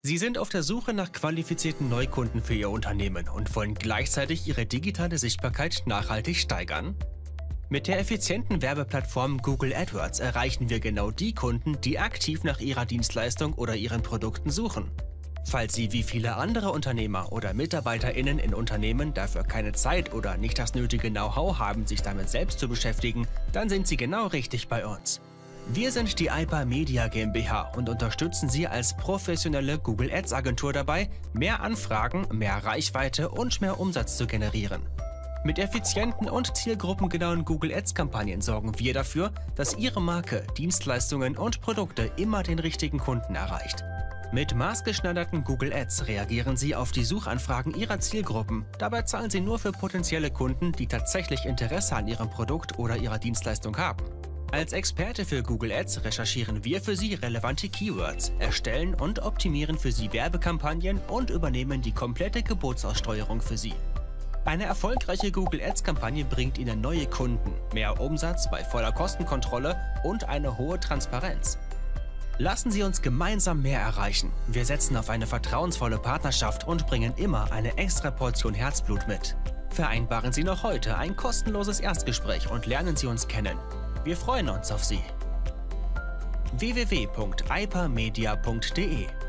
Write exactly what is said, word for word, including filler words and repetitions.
Sie sind auf der Suche nach qualifizierten Neukunden für Ihr Unternehmen und wollen gleichzeitig Ihre digitale Sichtbarkeit nachhaltig steigern? Mit der effizienten Werbeplattform Google AdWords erreichen wir genau die Kunden, die aktiv nach Ihrer Dienstleistung oder Ihren Produkten suchen. Falls Sie wie viele andere Unternehmer oder MitarbeiterInnen in Unternehmen dafür keine Zeit oder nicht das nötige Know-how haben, sich damit selbst zu beschäftigen, dann sind Sie genau richtig bei uns. Wir sind die Aipa Media GmbH und unterstützen Sie als professionelle Google Ads Agentur dabei, mehr Anfragen, mehr Reichweite und mehr Umsatz zu generieren. Mit effizienten und zielgruppengenauen Google Ads Kampagnen sorgen wir dafür, dass Ihre Marke, Dienstleistungen und Produkte immer den richtigen Kunden erreicht. Mit maßgeschneiderten Google Ads reagieren Sie auf die Suchanfragen Ihrer Zielgruppen. Dabei zahlen Sie nur für potenzielle Kunden, die tatsächlich Interesse an Ihrem Produkt oder Ihrer Dienstleistung haben. Als Experte für Google Ads recherchieren wir für Sie relevante Keywords, erstellen und optimieren für Sie Werbekampagnen und übernehmen die komplette Geburtsaussteuerung für Sie. Eine erfolgreiche Google Ads-Kampagne bringt Ihnen neue Kunden, mehr Umsatz bei voller Kostenkontrolle und eine hohe Transparenz. Lassen Sie uns gemeinsam mehr erreichen. Wir setzen auf eine vertrauensvolle Partnerschaft und bringen immer eine extra Portion Herzblut mit. Vereinbaren Sie noch heute ein kostenloses Erstgespräch und lernen Sie uns kennen. Wir freuen uns auf Sie. w w w punkt aipa media punkt de